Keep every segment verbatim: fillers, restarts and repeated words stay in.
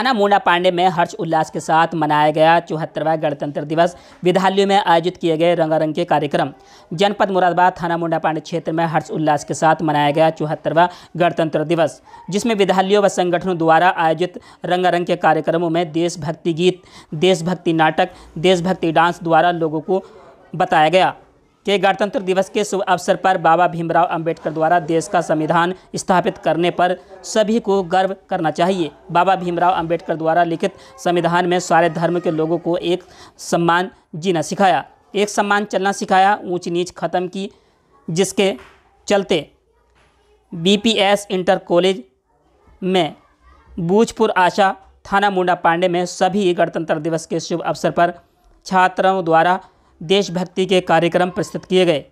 थाना मुंडा पांडे में हर्ष उल्लास के साथ मनाया गया चौहत्तरवां गणतंत्र दिवस। विद्यालयों में आयोजित किए गए रंगारंग के कार्यक्रम। जनपद मुरादाबाद थाना मुंडा पांडे क्षेत्र में हर्ष उल्लास के साथ मनाया गया चौहत्तरवां गणतंत्र दिवस, जिसमें विद्यालयों व संगठनों द्वारा आयोजित रंगारंग के कार्यक्रमों में देशभक्ति गीत, देशभक्ति नाटक, देशभक्ति डांस द्वारा लोगों को बताया गया कि गणतंत्र दिवस के शुभ अवसर पर बाबा भीमराव अंबेडकर द्वारा देश का संविधान स्थापित करने पर सभी को गर्व करना चाहिए। बाबा भीमराव अंबेडकर द्वारा लिखित संविधान में सारे धर्म के लोगों को एक सम्मान जीना सिखाया, एक सम्मान चलना सिखाया, ऊंच नीच खत्म की, जिसके चलते बीपीएस इंटर कॉलेज में बूझपुर आशा थाना मुंडा पांडे में सभी गणतंत्र दिवस के शुभ अवसर पर छात्रों द्वारा देशभक्ति के कार्यक्रम प्रस्तुत किए गए।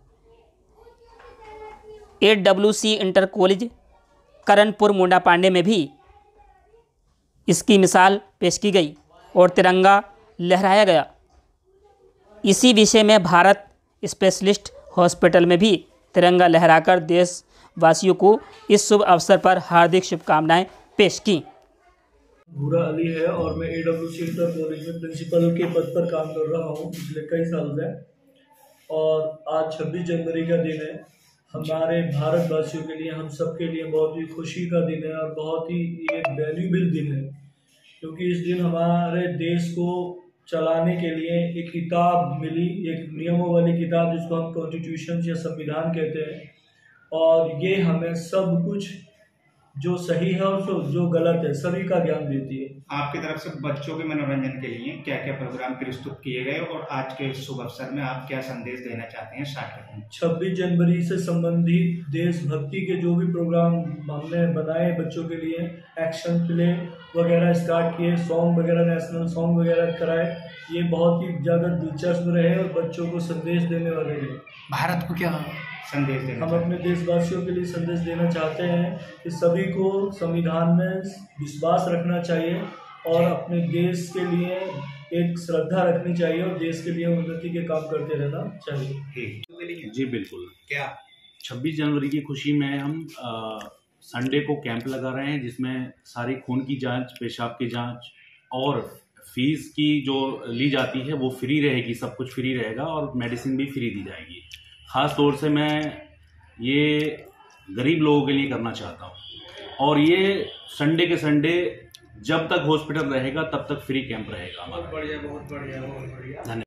AWC inter college Karanpur Munda Pande में भी इसकी मिसाल पेश की गई और तिरंगा लहराया गया। इसी विषय में भारत स्पेशलिस्ट हॉस्पिटल में भी तिरंगा लहराकर देशवासियों को इस शुभ अवसर पर हार्दिक शुभकामनाएं पेश की। भूरा अली है और मैं एडब्ल्यूसी इंटर कॉलेज में प्रिंसिपल के पद पर काम कर रहा हूँ पिछले कई साल से। और आज छब्बीस जनवरी का दिन है, हमारे भारतवासियों के लिए, हम सब के लिए बहुत ही खुशी का दिन है और बहुत ही एक वैल्यूबल दिन है, क्योंकि इस दिन हमारे देश को चलाने के लिए एक किताब मिली, एक नियमों वाली किताब जिसको हम कॉन्स्टिट्यूशन या संविधान कहते हैं। और ये हमें सब कुछ जो सही है और जो गलत है सभी का ज्ञान देती है। आपकी तरफ से बच्चों के मनोरंजन के लिए क्या क्या प्रोग्राम प्रस्तुत किए गए और आज के शुभ अवसर में आप क्या संदेश देना चाहते हैं? स्टार्ट छब्बीस जनवरी से संबंधित देशभक्ति के जो भी प्रोग्राम हमने बनाए बच्चों के लिए, एक्शन प्ले वगैरह स्टार्ट किए, सॉन्ग वगैरह, नेशनल सॉन्ग वगैरह कराए, ये बहुत ही ज़्यादा दिलचस्प रहे और बच्चों को संदेश देने वाले रहे। भारत को क्या संदेश देना? हम अपने देशवासियों के लिए संदेश देना चाहते हैं कि सभी को संविधान में विश्वास रखना चाहिए और अपने देश के लिए एक श्रद्धा रखनी चाहिए और देश के लिए उन्नति के काम करते रहना चाहिए। जी बिल्कुल। क्या छब्बीस जनवरी की खुशी में हम आ, संडे को कैंप लगा रहे हैं, जिसमें सारी खून की जांच, पेशाब की जांच और फीस की जो ली जाती है वो फ्री रहेगी, सब कुछ फ्री रहेगा और मेडिसिन भी फ्री दी जाएगी। ख़ास तौर से मैं ये गरीब लोगों के लिए करना चाहता हूँ और ये संडे के संडे जब तक हॉस्पिटल रहेगा तब तक फ्री कैंप रहेगा हमारा। बहुत बढ़िया, बहुत बढ़िया, बहुत बढ़िया। धन्यवाद।